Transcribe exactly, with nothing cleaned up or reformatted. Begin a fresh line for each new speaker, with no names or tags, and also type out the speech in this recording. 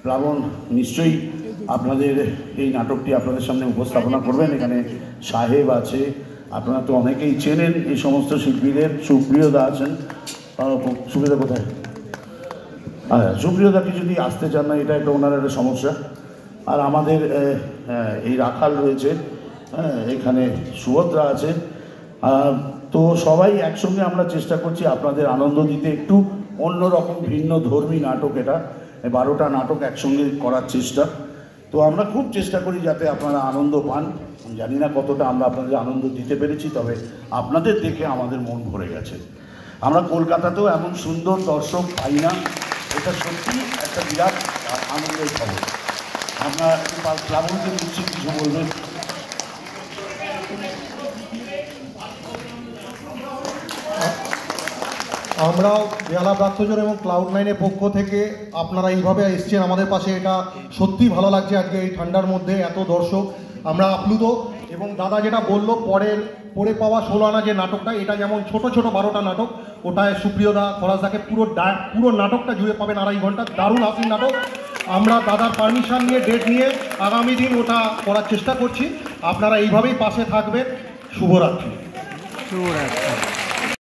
প্লাবন নিশ্চয়ই আপনাদের এই নাটকটি আপনাদের সামনে উপস্থাপনা করবেন। এখানে সাহেব আছে, আপনারা তো অনেকেই চেনেন এই সমস্ত শিল্পীদের। সুপ্রিয়দা আছেন, সুপ্রিয়দা কোথায়? হ্যাঁ, সুপ্রিয়দাকে যদি আসতে চান না, এটা একটা ওনার একটা সমস্যা। আর আমাদের এই রাখাল রয়েছে, হ্যাঁ, এখানে সুভদ্রা আছে। তো সবাই একসঙ্গে আমরা চেষ্টা করছি আপনাদের আনন্দ দিতে। একটু অন্যরকম ভিন্ন ধর্মী নাটক এটা, বারোটা নাটক একসঙ্গে করার চেষ্টা। তো আমরা খুব চেষ্টা করি যাতে আপনারা আনন্দ পান। জানি না কতটা আমরা আপনাদের আনন্দ দিতে পেরেছি, তবে আপনাদের দেখে আমাদের মন ভরে গেছে। আমরা কলকাতাতেও এমন সুন্দর দর্শক পাই না, এটা সত্যি একটা বিরাট আনন্দের খবর। আমরা একটু প্লাবনকে দিচ্ছি, কিছু বলবেন?
আমরাও বেহালা প্রার্থজন এবং ক্লাউড নাইনের পক্ষ থেকে আপনারা এইভাবে এসছেন আমাদের পাশে, এটা সত্যিই ভালো লাগছে। আজকে এই ঠান্ডার মধ্যে এত দর্শক, আমরা আপ্লুত। এবং দাদা যেটা বললো, পরের পরে পাওয়া ষোলো আনা যে নাটকটা, এটা যেমন ছোট ছোট বারোটা নাটক, ওটায় সুপ্রিয়দা খরাসদাকে পুরো পুরো নাটকটা জুড়ে পাবেন আড়াই ঘন্টা। দারুণ হাসির নাটক। আমরা দাদার পারমিশন নিয়ে, ডেট নিয়ে আগামী দিন ওটা করার চেষ্টা করছি। আপনারা এইভাবেই পাশে থাকবেন। শুভরাত্রি।
শুভরাত্রি।